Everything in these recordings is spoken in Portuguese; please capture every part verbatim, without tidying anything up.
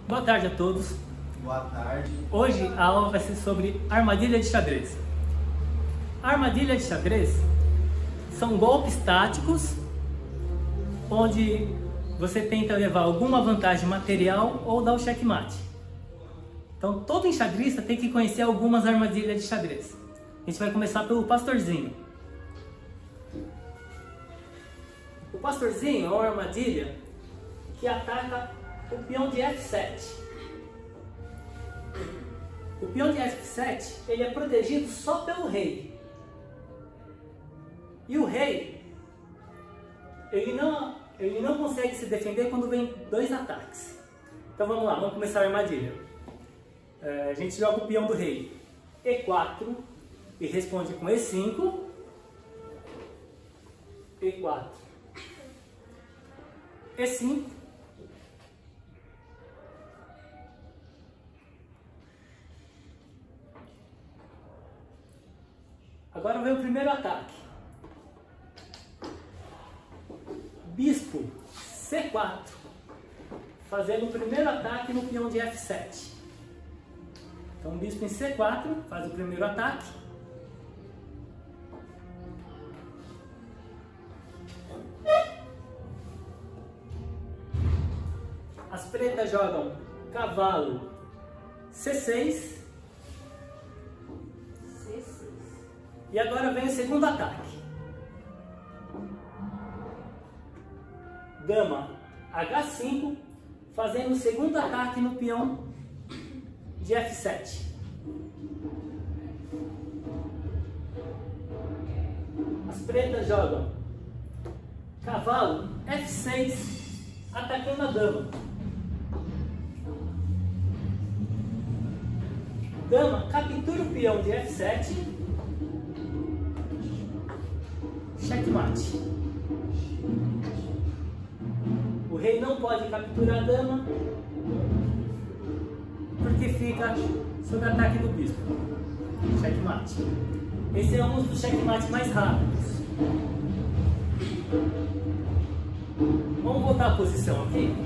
Boa tarde a todos. Boa tarde. Hoje a aula vai ser sobre armadilha de xadrez. A armadilha de xadrez são golpes táticos onde você tenta levar alguma vantagem material ou dar o checkmate. Então todo enxadrista tem que conhecer algumas armadilhas de xadrez. A gente vai começar pelo pastorzinho. O pastorzinho é uma armadilha que ataca o peão de F sete. O peão de F sete ele é protegido só pelo rei. E o rei ele não, ele não consegue se defender quando vem dois ataques. Então vamos lá, vamos começar a armadilha. É, a gente joga o peão do rei E quatro e responde com E cinco, E quatro, E cinco, agora vem o primeiro ataque. Bispo C quatro, fazendo o primeiro ataque no peão de F sete. Então bispo em C quatro faz o primeiro ataque. As pretas jogam cavalo C seis. C seis. E agora vem o segundo ataque. Dama H cinco, fazendo o segundo ataque no peão de F sete. As pretas jogam cavalo F seis, atacando a dama. Dama captura o peão de F sete. Checkmate. O rei não pode capturar a dama porque fica sob ataque do bispo. Checkmate. Esse é um dos checkmates mais rápidos. Vamos voltar à posição aqui.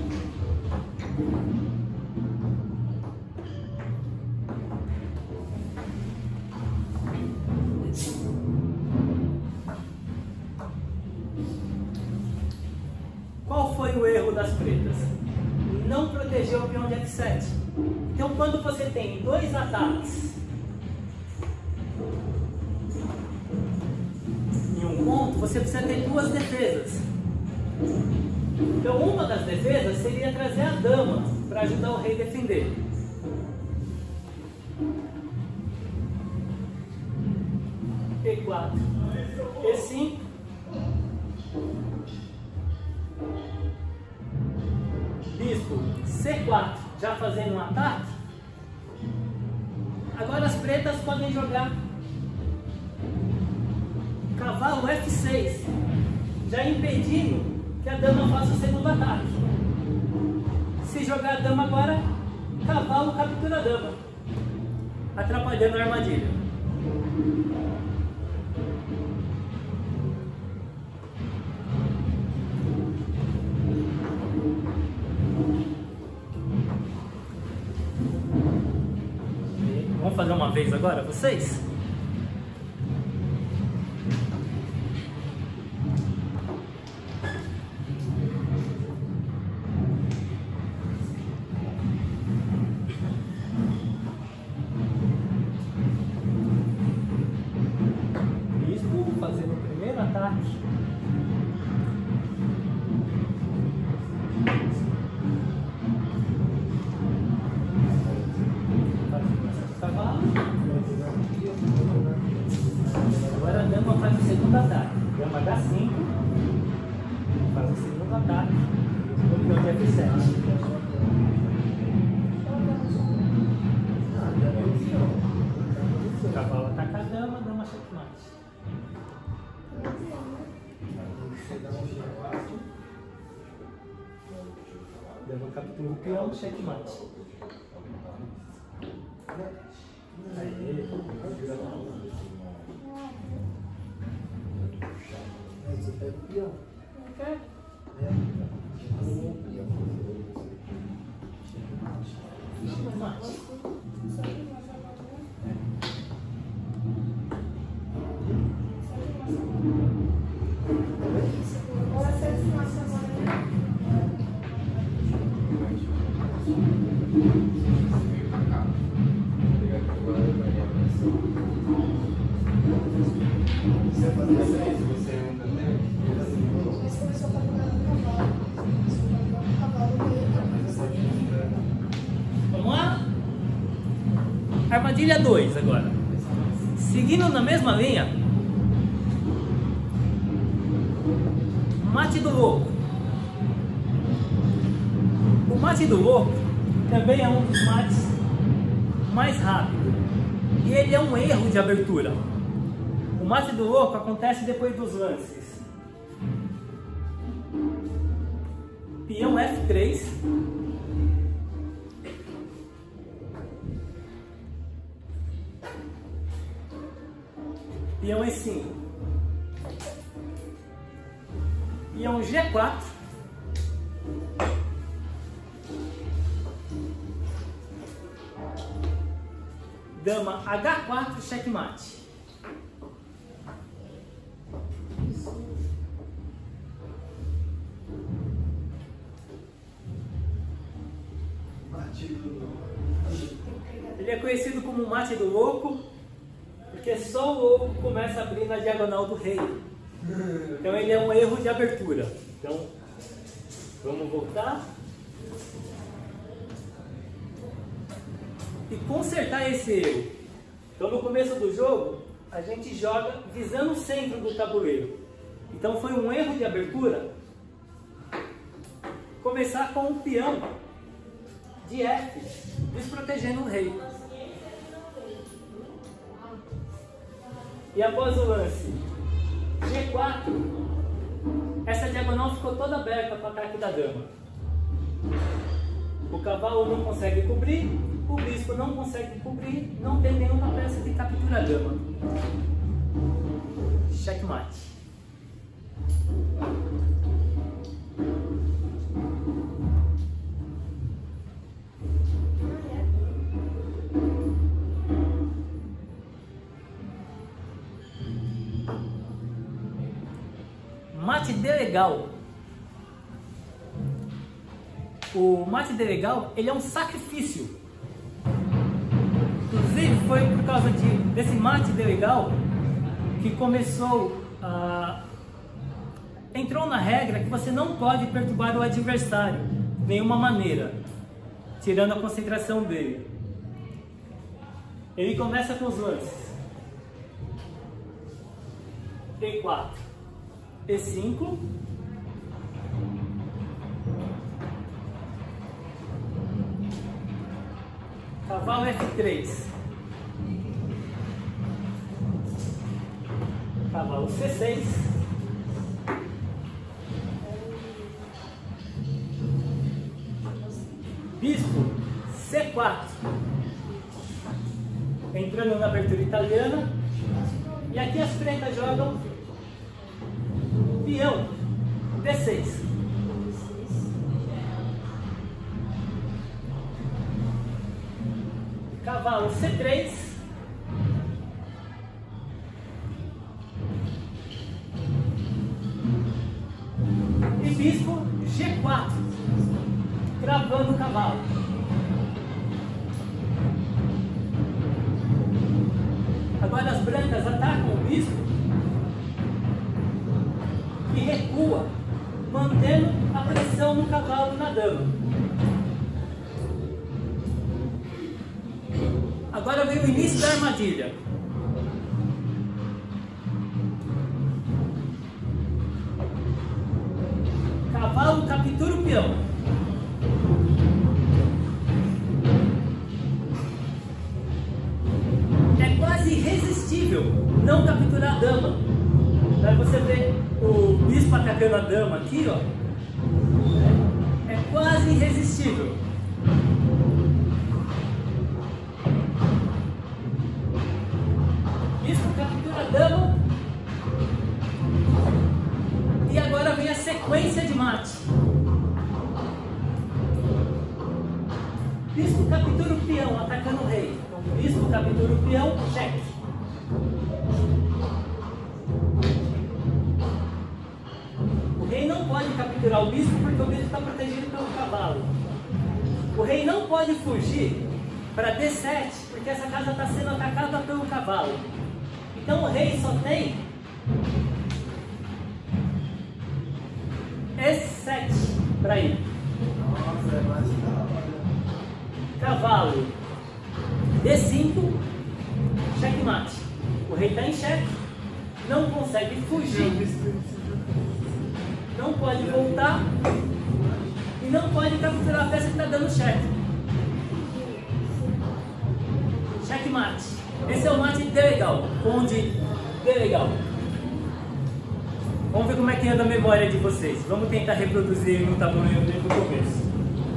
Qual foi o erro das pretas? Não proteger o peão de F sete. Então quando você tem dois ataques em um ponto, você precisa ter duas defesas. Então uma das defesas seria trazer a dama para ajudar o rei a defender. E quatro, E cinco, bispo C quatro, já fazendo um ataque. Agora as pretas podem jogar cavalo F seis, já impedindo que a dama faça o segundo ataque. Se jogar a dama agora, cavalo captura a dama, atrapalhando a armadilha. Vamos fazer uma vez agora, vocês? Bispo fazendo o primeiro ataque. Agora a dama faz o segundo ataque. Dama H cinco faz o segundo ataque no peão de F sete. O cavalo ataca a dama, dama checkmate. Dama captura o peão, checkmate. Aí, Você pega o peão. Não quero. É. mate. Você vai fazer isso, você anda nele? Mas começou a capturar no cavalo. O cavalo veio. Vamos lá? Armadilha dois agora. Seguindo na mesma linha, mate do louco. O mate do louco também é um dos mates mais rápidos. E ele é um erro de abertura. O mate do louco acontece depois dos lances. Peão F três. Peão E cinco. Peão G quatro. Dama H quatro, checkmate. Ele é conhecido como mate do louco, porque só o louco começa a abrir na diagonal do rei. Então ele é um erro de abertura. Então, vamos voltar. E consertar esse erro. Então no começo do jogo, a gente joga visando o centro do tabuleiro. Então foi um erro de abertura começar com o peão de F, desprotegendo o rei. E após o lance G quatro, essa diagonal ficou toda aberta para o ataque da dama. O cavalo não consegue cobrir, o bispo não consegue cobrir, não tem nenhuma peça de captura dama. Checkmate. Mate de legal. O mate de legal, ele é um sacrifício. Inclusive foi por causa de, desse mate de legal que começou a... entrou na regra que você não pode perturbar o adversário de nenhuma maneira, tirando a concentração dele. Ele começa com os lances E quatro, E cinco, cavalo F três, cavalo C seis, bispo C quatro, entrando na abertura italiana, e aqui as pretas jogam peão D seis. Cavalo C três. E bispo G quatro, cravando o cavalo. Agora as brancas atacam o bispo e recua, mantendo a pressão no cavalo e na dama. Agora vem o início da armadilha. Cavalo captura o peão. É quase irresistível não capturar a dama. Daí você vê o bispo atacando a dama aqui, ó. É quase irresistível. Bispo captura a dama. E agora vem a sequência de mate. Bispo captura o peão, atacando o rei. Bispo captura o peão, cheque. O rei não pode capturar o bispo porque o bispo está protegido pelo cavalo. O rei não pode fugir para D sete porque essa casa está sendo atacada pelo cavalo. Então o rei só tem E sete para ir. Nossa, é mais da hora. Cavalo D cinco, checkmate. O rei está em cheque, não consegue fugir, não pode voltar e não pode capturar a peça que está dando cheque. Checkmate. Esse é o mate D legal, onde D legal. Vamos ver como é que anda a memória de vocês. Vamos tentar reproduzir no tabuleiro desde o começo.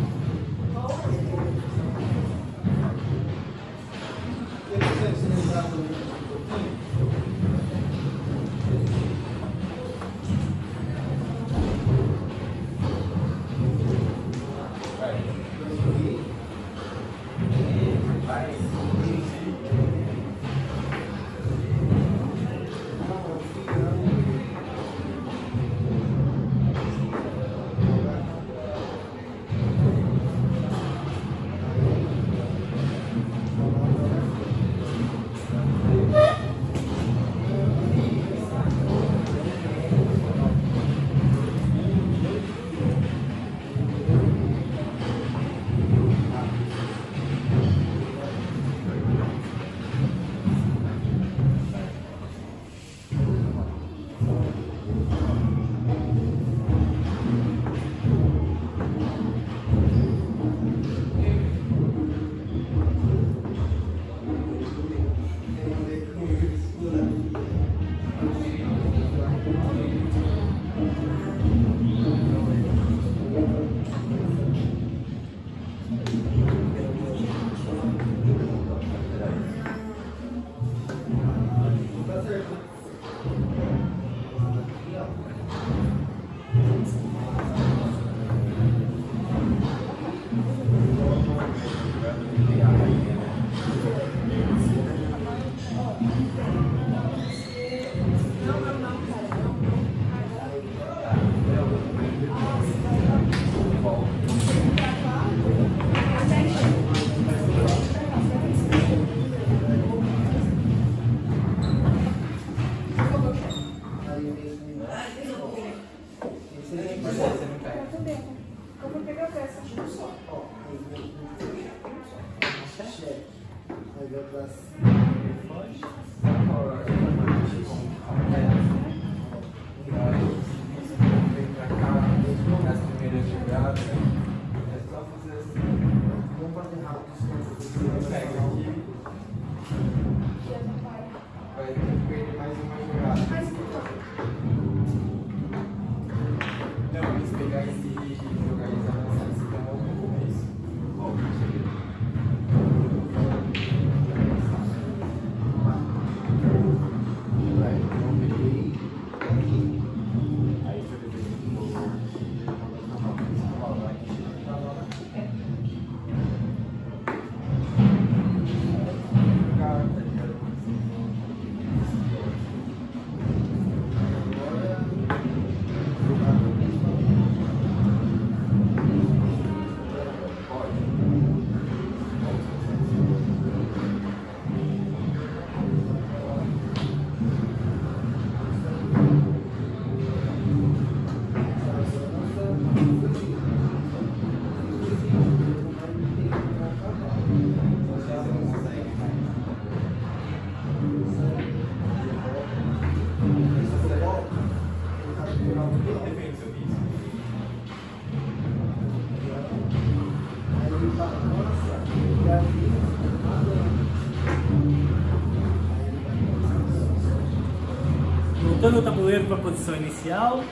Voltando o tabuleiro para a posição inicial.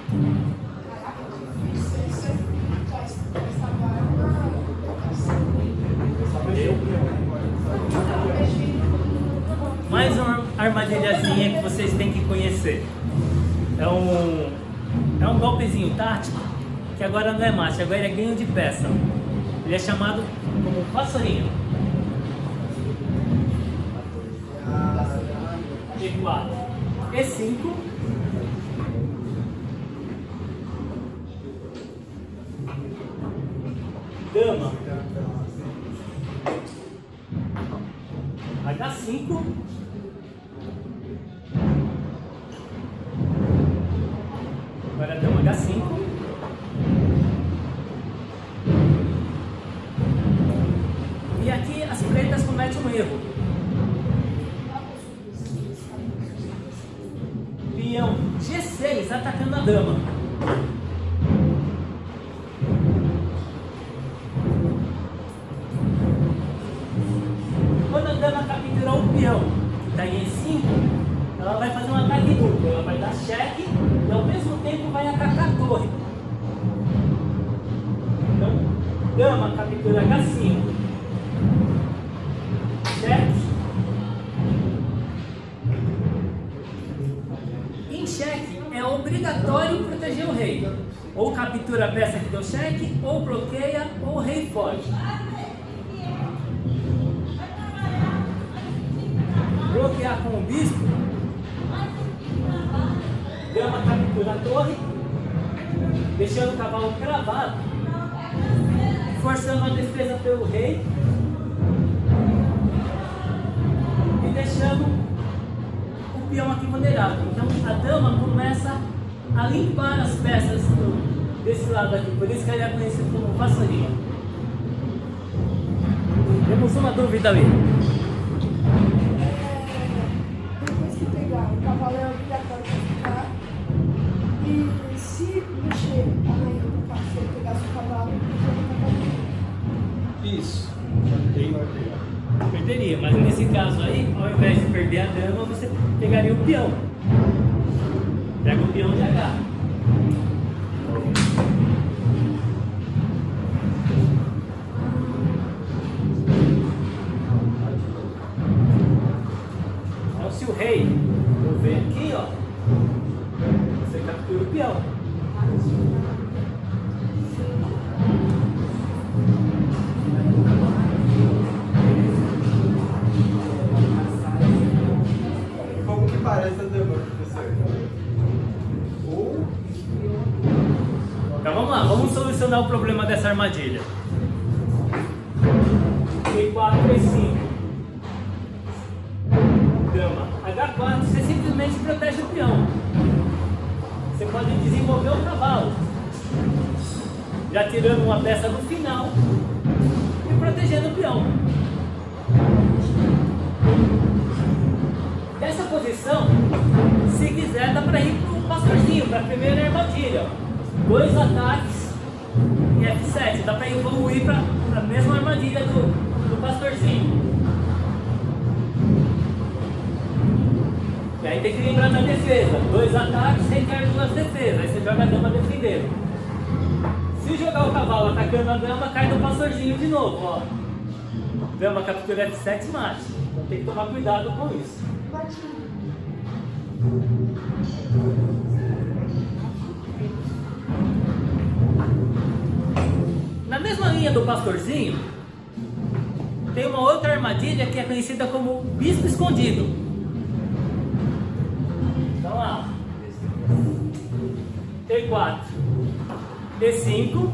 Mais uma armadilhazinha que vocês têm que conhecer. É um, é um golpezinho tático que agora não é mate, agora é ganho de peça. Ele é chamado como vassourinha. E quatro. E cinco. Dama. H cinco. Agora dama H cinco. E aqui as pretas cometem um erro. Peão G seis atacando a dama. Quando a dama capturar o peão que está em E cinco, ela vai fazer um ataque duplo. Ela vai dar cheque e ao mesmo tempo vai atacar a torre. Então, dama captura H cinco. Cheque. Em cheque é obrigatório proteger o rei. Ou captura a peça que deu cheque, ou bloqueia, ou o rei foge. Bloquear com o bispo, dama captura a torre, deixando o cavalo cravado, forçando a defesa pelo rei e deixando o peão aqui vulnerável. Então a dama começa a limpar as peças do, desse lado aqui, por isso que ele é conhecido como vassourinha. Temos uma dúvida ali. O cavalo é obrigatório ficar. E se mexer a rainha do carro, se ele pegasse o cavalo, ele Isso. Perderia, mas nesse caso aí, ao invés de perder a dama, você pegaria o peão. Pega o peão de H. Então se o rei mover aqui, ó, você captura o peão. Como que parece a dama, professor? Ou... Então vamos lá, vamos solucionar o problema dessa armadilha. E quatro, E cinco. Dama H quatro, você simplesmente protege o peão. Você pode desenvolver o cavalo, já tirando uma peça no final e protegendo o peão. Dessa posição, se quiser, dá para ir para o pastorzinho, para a primeira armadilha. Dois ataques em F sete, dá para evoluir para a mesma armadilha do, do pastorzinho. E aí tem que lembrar da defesa. Dois ataques requer duas defesas. Aí você joga a dama defendendo. Se jogar o cavalo atacando a dama, cai no pastorzinho de novo, ó. Dama captura F sete, mate. Então tem que tomar cuidado com isso. Na mesma linha do pastorzinho, tem uma outra armadilha que é conhecida como bispo escondido. Então lá, T quatro, D cinco,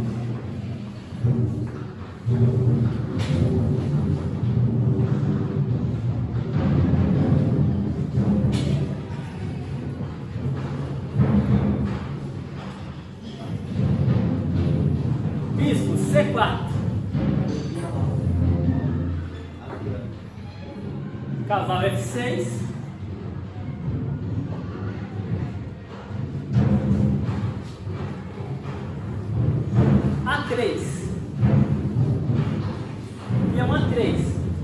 bispo C quatro, cavalo F seis, A três, peão A três,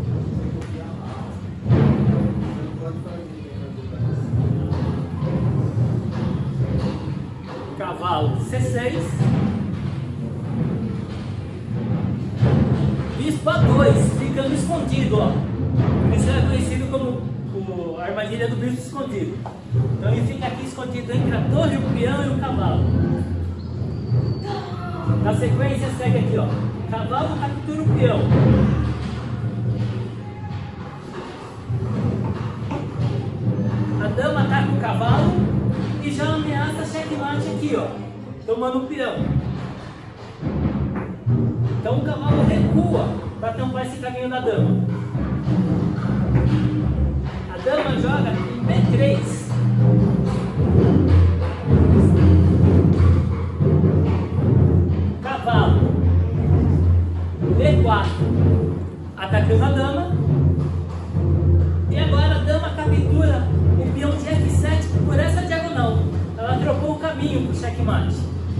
cavalo C seis, bispo A dois, ficando escondido, ó. Isso é conhecido como o, a armadilha do bispo escondido. Então ele fica aqui escondido entre a torre, o peão e o cavalo. Na sequência segue aqui, ó. Cavalo captura o peão. A dama ataca o cavalo e já ameaça checkmate aqui, ó. Tomando o peão. Então o cavalo recua para tampar esse caminho da dama. A dama joga em B três. Cavalo D quatro, atacando a dama. E agora a dama captura o peão de F sete por essa diagonal. Ela trocou o caminho para o checkmate.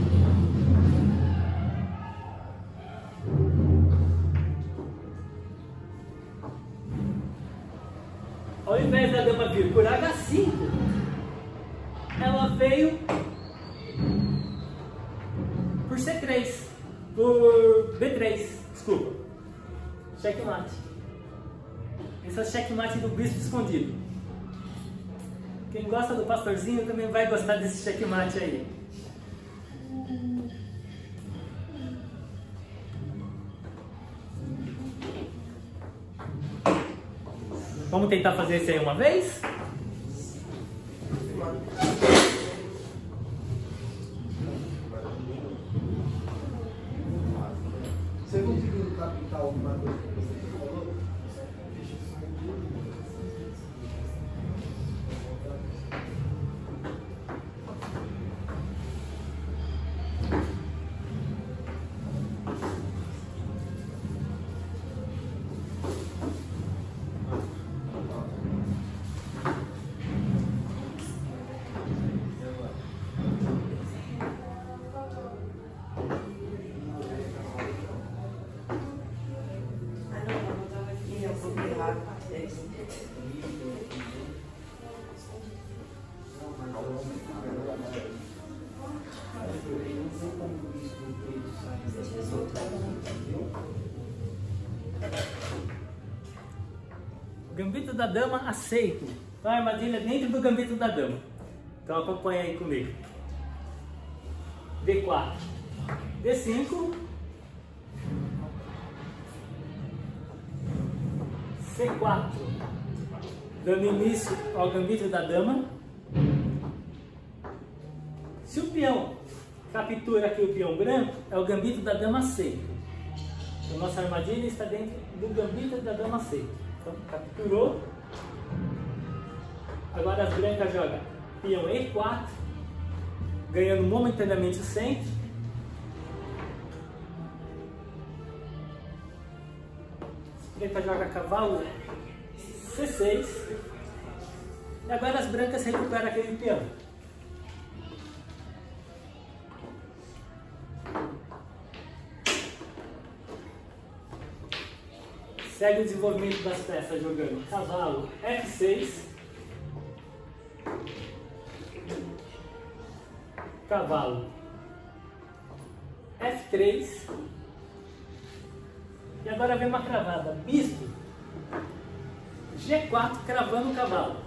Ao invés da dama vir por H cinco, ela veio por C três, por B três, desculpa, checkmate. Esse é o checkmate do bispo escondido. Quem gosta do pastorzinho também vai gostar desse checkmate aí. Vamos tentar fazer isso aí uma vez? Você conseguiu captar alguma coisa que você falou? Gambito da dama aceito. A armadilha dentro do gambito da dama. Então acompanha aí comigo. D quatro, D cinco, C quatro, dando início ao gambito da dama. Se o peão captura aqui o peão branco, é o gambito da dama aceito. Então nossa armadilha está dentro do gambito da dama aceito. Então, capturou. Agora as brancas jogam peão E quatro, ganhando momentaneamente o centro. As brancas jogam cavalo C seis. E agora as brancas recuperam aquele peão. Segue o desenvolvimento das peças jogando cavalo F seis, cavalo F três, e agora vem uma cravada, bispo G quatro, cravando o cavalo.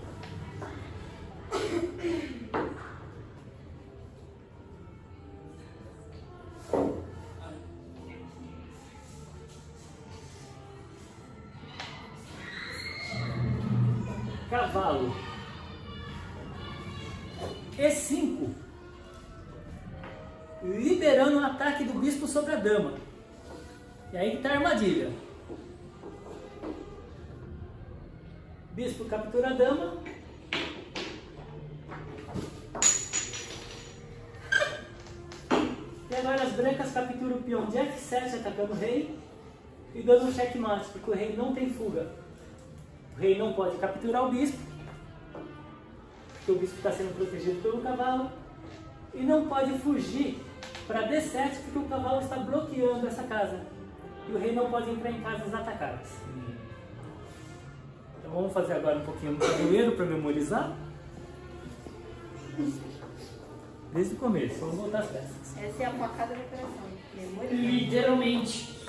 Cavalo E cinco, liberando o ataque do bispo sobre a dama. E aí que está a armadilha. Bispo captura a dama. E agora as brancas capturam o peão de F sete, atacando o rei e dando um checkmate, porque o rei não tem fuga. O rei não pode capturar o bispo, porque o bispo está sendo protegido pelo cavalo, e não pode fugir para D sete, porque o cavalo está bloqueando essa casa, e o rei não pode entrar em casas atacadas. Então vamos fazer agora um pouquinho do tabuleiro para memorizar. Desde o começo, vamos voltar às peças. Essa é a facada da operação. Memória. Literalmente.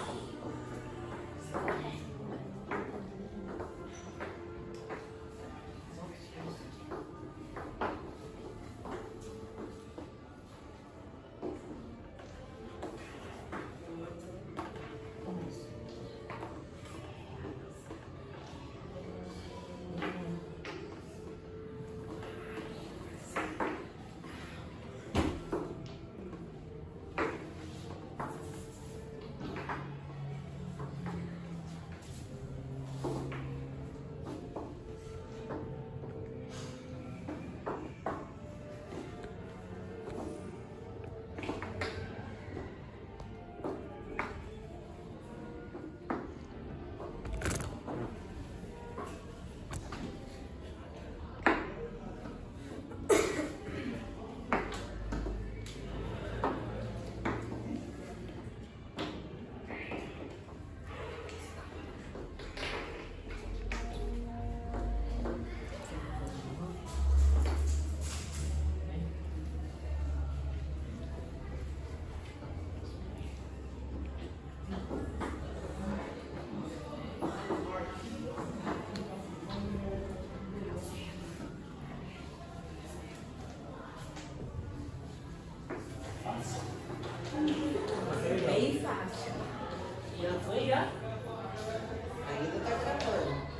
Já foi, já? Ainda tá gravando.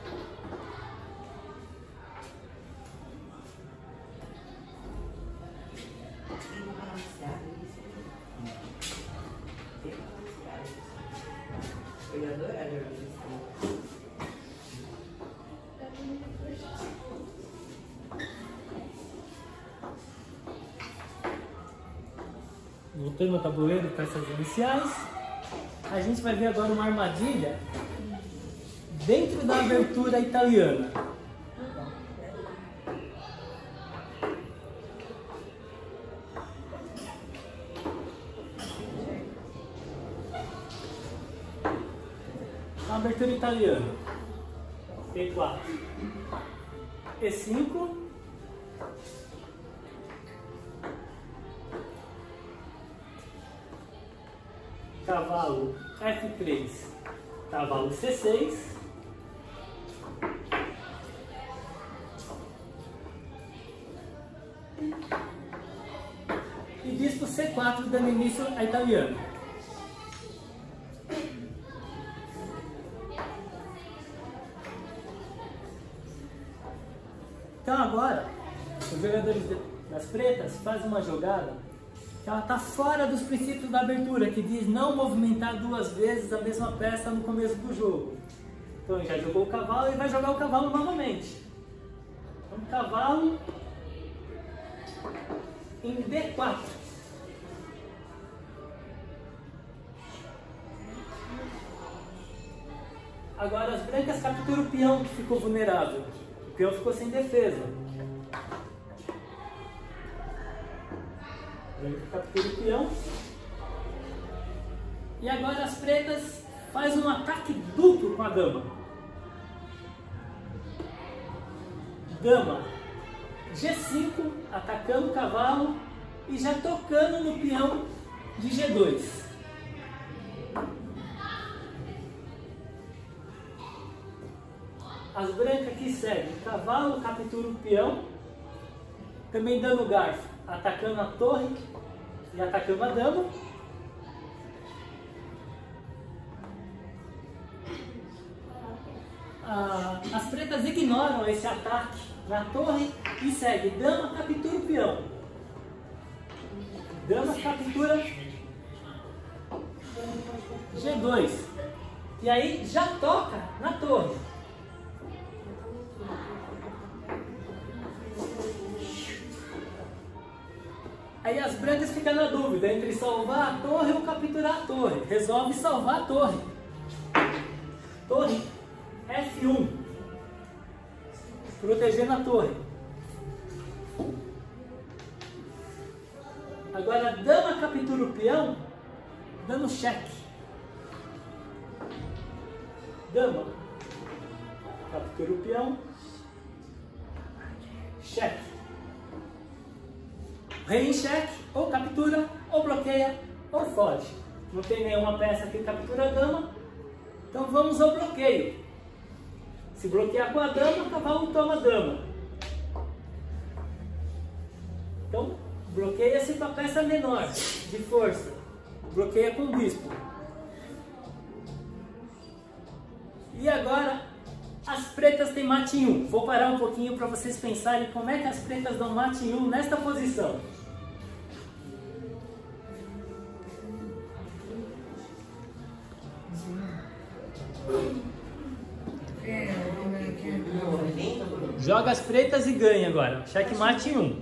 Eu ia adorar jogar isso. Voltando ao tabuleiro para essas iniciais, a gente vai ver agora uma armadilha dentro da abertura italiana. A abertura italiana. E quatro. E cinco. Cavalo F três, cavalo C seis, e bispo C quatro, dando início à italiana. Então agora, os jogadores das pretas fazem uma jogada que ela está fora dos princípios da abertura, que diz não movimentar duas vezes a mesma peça no começo do jogo. Então ele já jogou o cavalo e vai jogar o cavalo novamente. Então cavalo em D quatro. Agora as brancas capturam o peão que ficou vulnerável. O peão ficou sem defesa. Captura o peão. E agora as pretas fazem um ataque duplo com a dama. Dama G cinco, atacando o cavalo e já tocando no peão de G dois. As brancas que seguem, cavalo captura o peão, também dando garfo, atacando a torre e atacando a dama. Ah, as pretas ignoram esse ataque na torre e segue. Dama captura o peão. Dama captura G dois. E aí já toca na torre. Aí as brancas ficam na dúvida entre salvar a torre ou capturar a torre. Resolve salvar a torre. Torre F um. Protegendo a torre. Agora a dama captura o peão, dando cheque. Dama captura o peão. Cheque. Rei em cheque, ou captura, ou bloqueia, ou foge. Não tem nenhuma peça que captura a dama, então vamos ao bloqueio. Se bloquear com a dama, o cavalo toma a dama. Então, bloqueia-se com a peça menor, de força. Bloqueia com o bispo. E agora, as pretas têm mate em um. Vou parar um pouquinho para vocês pensarem como é que as pretas dão mate em um nesta posição. Joga as pretas e ganha agora. Checkmate em um.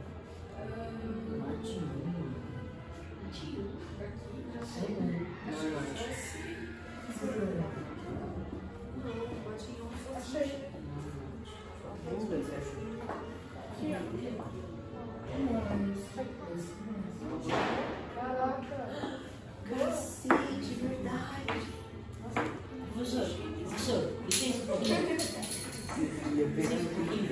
Caraca. Cacete, verdade. Professor, professor, licença um pouquinho. Licença um pouquinho.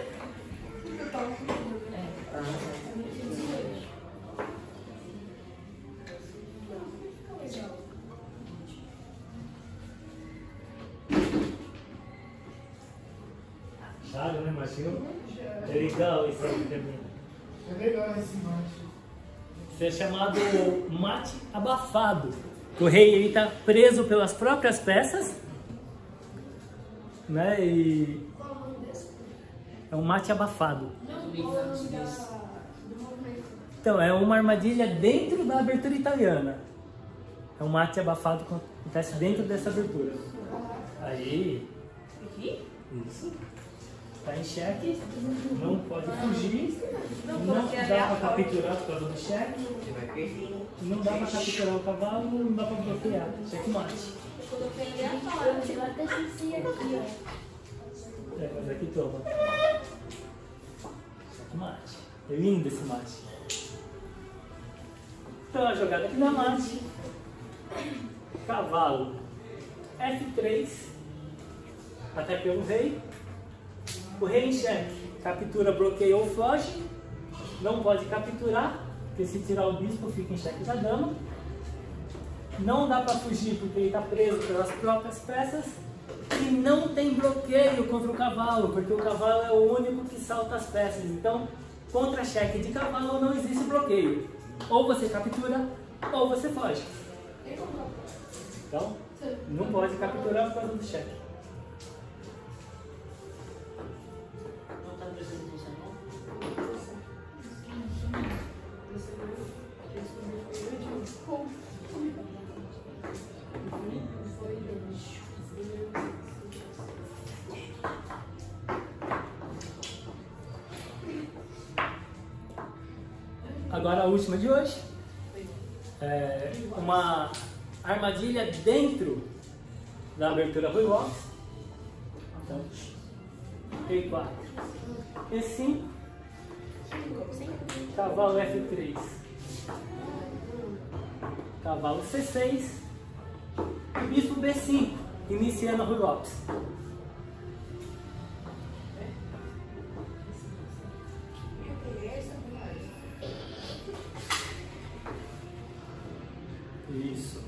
Claro, né, Marcinho? É legal isso aí também. É legal esse mate. Isso é chamado mate abafado. O rei ele está preso pelas próprias peças, né? E Qual o nome desse? é um mate abafado. Não, qual o nome da, do movimento? Então, é uma armadilha dentro da abertura italiana. É um mate abafado que acontece dentro dessa abertura. Aí, Aqui? isso. Tá em cheque, não pode fugir, Não, não porque ali dá é para a porta. capturar por causa do cheque, Você vai perder. não dá para capturar o cavalo, não dá para bloquear. Cheque mate. Eu coloquei aleatório, eu até esqueci aqui, ó. É, mas aqui toma. Cheque mate. É lindo esse mate. Então a jogada aqui na mate. Cavalo F três, até pelo rei. O rei em xeque, captura, bloqueia ou foge. Não pode capturar, porque se tirar o bispo fica em xeque da dama. Não dá para fugir porque ele está preso pelas próprias peças. E não tem bloqueio contra o cavalo, porque o cavalo é o único que salta as peças. Então, contra xeque de cavalo não existe bloqueio. Ou você captura, ou você foge. Então, não pode capturar por causa do cheque. Não tá prestando atenção, não? Agora a última de hoje. É uma armadilha dentro da abertura Rui Lopes. Então, E quatro, E cinco, cavalo F três, cavalo C seis e bispo B cinco, iniciando a Rui Lopes. Isso.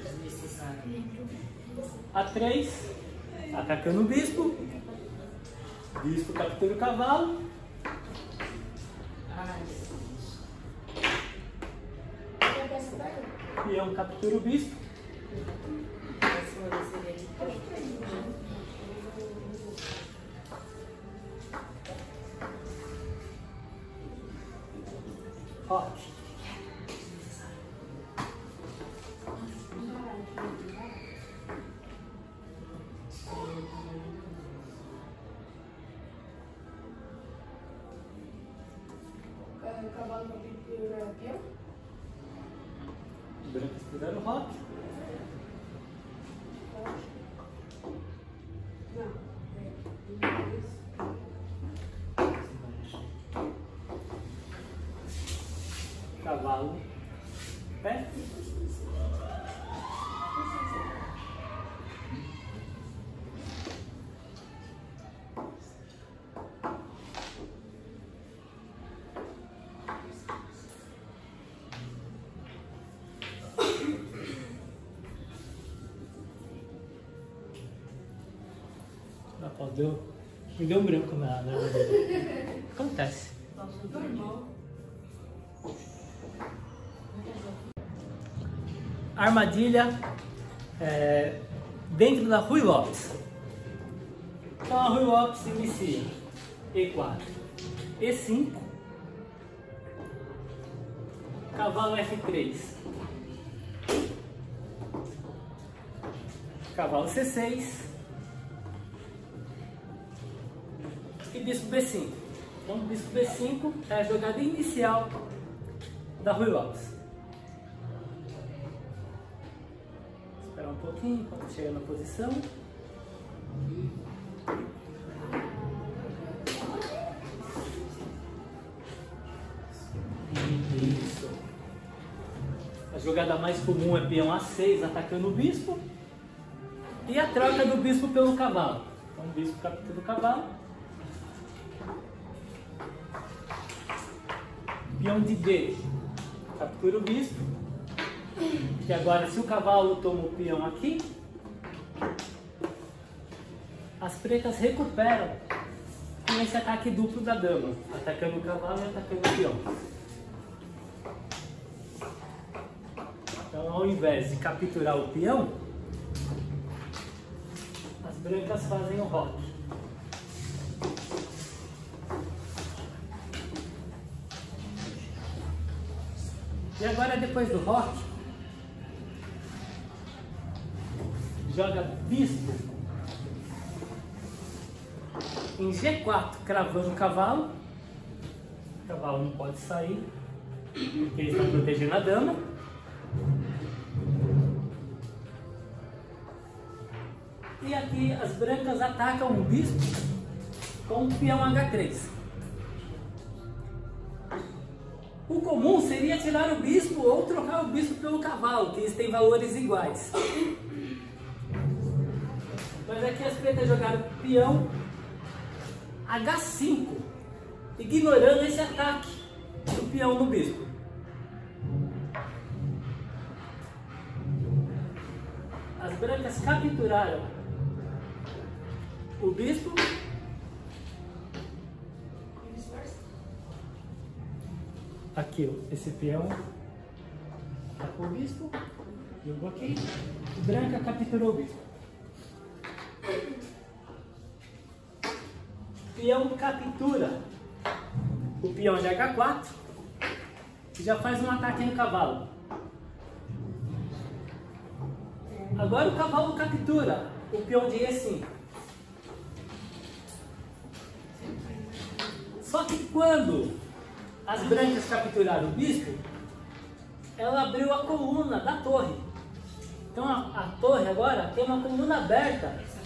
A três, atacando o bispo. Bispo captura o cavalo. Peão captura o bispo. Roque. Cavalo captura peão. Branco capturando o roque. Cavalo pé. Ah, deu, me deu um branco na, na acontece. Normal. Armadilha é, dentro da Rui Lopes. Então a Rui Lopes inicia E quatro, E cinco, cavalo F três, cavalo C seis e bispo B cinco. Então bispo B cinco é a jogada inicial da Rui Lopes. Esperar um pouquinho enquanto chega na posição. Isso. A jogada mais comum é peão A seis atacando o bispo. E a troca do bispo pelo cavalo. Então o bispo captura o cavalo. Peão de D captura o bispo. E agora, se o cavalo toma o peão aqui, as pretas recuperam com esse ataque duplo da dama, atacando o cavalo e atacando o peão. Então Então, ao invés de capturar o peão, as brancas fazem o roque. E agora, depois do roque, joga bispo em G quatro, cravando o cavalo. O cavalo não pode sair, porque ele está protegendo a dama. E aqui as brancas atacam o bispo com o peão H três. O comum seria tirar o bispo ou trocar o bispo pelo cavalo, que eles têm valores iguais. Mas aqui as pretas jogaram o peão H cinco, ignorando esse ataque do peão no bispo. As brancas capturaram o bispo. Aqui, ó, esse peão atacou o bispo, jogou aqui, branca capturou o bispo. Peão captura o peão de H quatro e já faz um ataque no cavalo. Agora o cavalo captura o peão de E cinco. Só que quando as brancas capturaram o bispo, ela abriu a coluna da torre. Então a, a torre agora tem uma coluna aberta